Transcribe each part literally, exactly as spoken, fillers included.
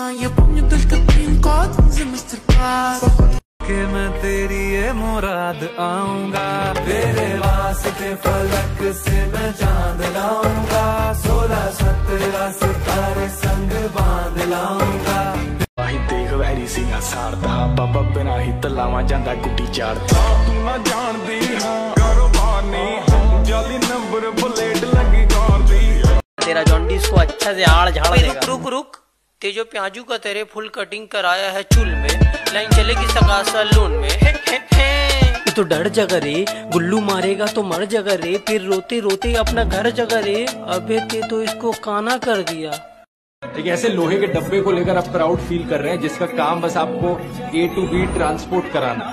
Я помню только пин-код за мастер-класс. कि मैं तेरी ये मुराद आऊंगा, तेरे वास्ते फलक से मैं चांद लाऊंगा, सोलह सत्रह सितारे संग बांध लाऊंगा। ही देख वैरी सिंह सारदा बाबा बिना ही तलावा जांदा गुड्डी चाड़दा। तू ना जानदी हां कारोबार नहीं जाली नंबर प्लेट लगी गांदी। तेरा जॉन्डिस को अच्छा से आड़ झाड़ देगा। रुक रुक रुक, तेजो प्याजू का तेरे फुल कटिंग कराया है चुल में, लाइन चलेगी सगा सलून में। हे हे हे। तो डर जगा रे, गुल्लू मारेगा तो मर जगा रे, फिर रोते रोते अपना घर जगा रे। अबे ते तो इसको काना कर दिया। एक ऐसे लोहे के डब्बे को लेकर आप प्राउड फील कर रहे हैं जिसका काम बस आपको ए टू बी ट्रांसपोर्ट कराना।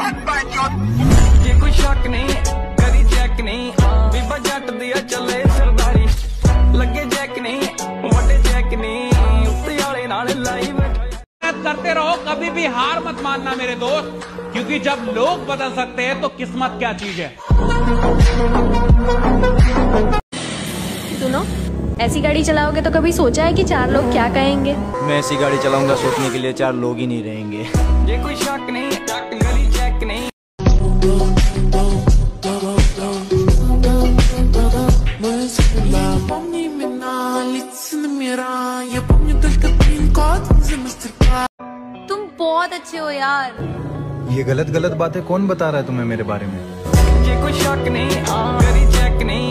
ये कोई शक नहीं करी चेक नहीं, बीबा जट दिया चले सरदारी लगे जैक नहीं वड्डे चेक नहीं, उत्ते वाले नाल लाइव करते रहो, कभी भी हार मत मानना मेरे दोस्त, क्योंकि जब लोग बदल सकते हैं तो किस्मत क्या चीज है। सुनो, ऐसी गाड़ी चलाओगे तो कभी सोचा है कि चार लोग क्या कहेंगे? मैं ऐसी गाड़ी चलाऊंगा सोचने के लिए चार लोग ही नहीं रहेंगे। ये कोई शक नहीं गली चेक नहीं। Помни имена, лица номера, я помню только пин-код за мастер-класс. तुम बहुत अच्छे हो यार। ये गलत गलत बातें कौन बता रहा है तुम्हें मेरे बारे में? ये कोई शक नहीं करी चेक नहीं।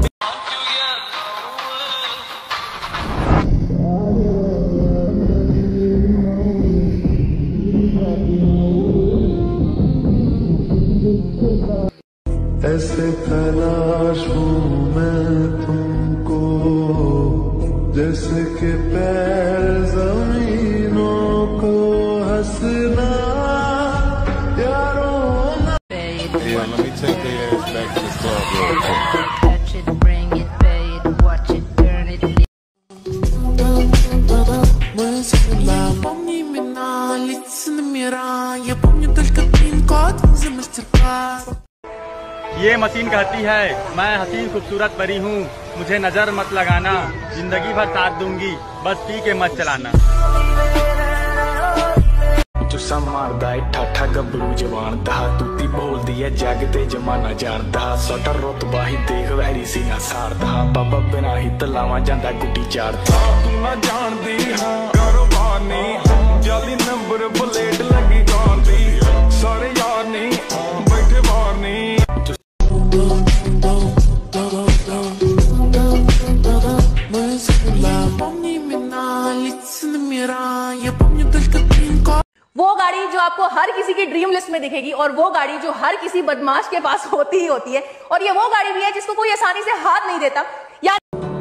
ऐसे तलाश हूँ मैं तुमको जैसे कि पैर जमीनों को हंसना यारों ना। Yeah, let me take their ass back to the club real quick. Touch it, bring it, pay it, watch it, turn it. Помни имена, лица номера, я помню только пин-код за мастер-класс. ये मशीन कहती है मैं हसीन खूबसूरत परी हूँ, मुझे नजर मत लगाना, जिंदगी भर साथ दूंगी, बस पी के मत चलाना। जुस्सा मारदा है ठाठा गबरू जवान दा, तूती बोलदी है जग ते जमाना जानदा, सोटा रुतबा ही देख वैरी सिंह सारदा, बाबा बिना ही तलावा जांदा गुड्डी चाड़दा। तू ना जानदी हां कारोबार नहीं जाली नंबर प्लेट लगी गांदी, सारे यार नहीं बैठे बाहर नहीं। Помни имена, лица номера, я помню только пин-код. वो गाड़ी जो आपको हर किसी की ड्रीम लिस्ट में दिखेगी, और वो गाड़ी जो हर किसी बदमाश के पास होती ही होती है, और ये वो गाड़ी भी है जिसको कोई आसानी से हाथ नहीं देता। या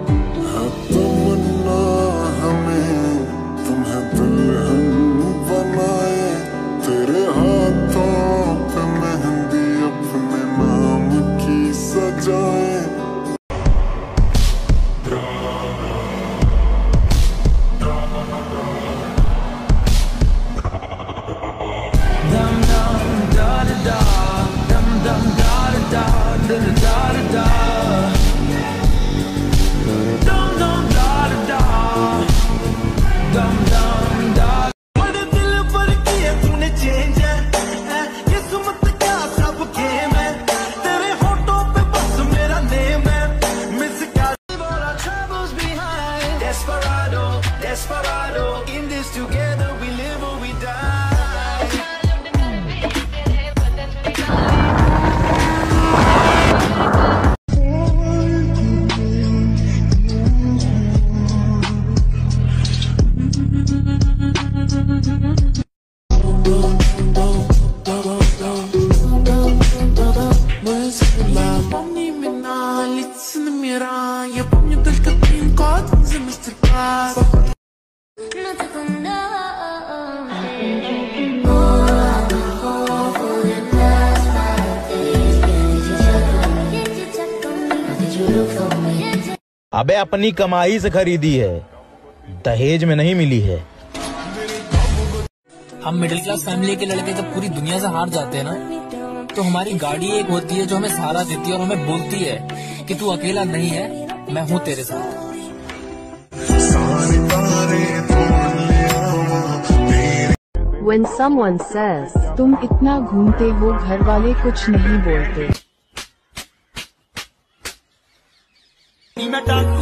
तेरे हाथों पे मेहंदी अपने नाम की सजाए। Desperado, in this together we live or we die. Помни имена, лица номера, я помню только пин-код за мастер-класс. अबे अपनी कमाई से खरीदी है, दहेज में नहीं मिली है। हम मिडिल क्लास फैमिली के लड़के जब पूरी दुनिया से हार जाते हैं ना, तो हमारी गाड़ी एक होती है जो हमें सहारा देती है और हमें बोलती है कि तू अकेला नहीं है, मैं हूँ तेरे साथ। सारी When someone says, तुम इतना घूमते हो, घर वाले कुछ नहीं बोलते।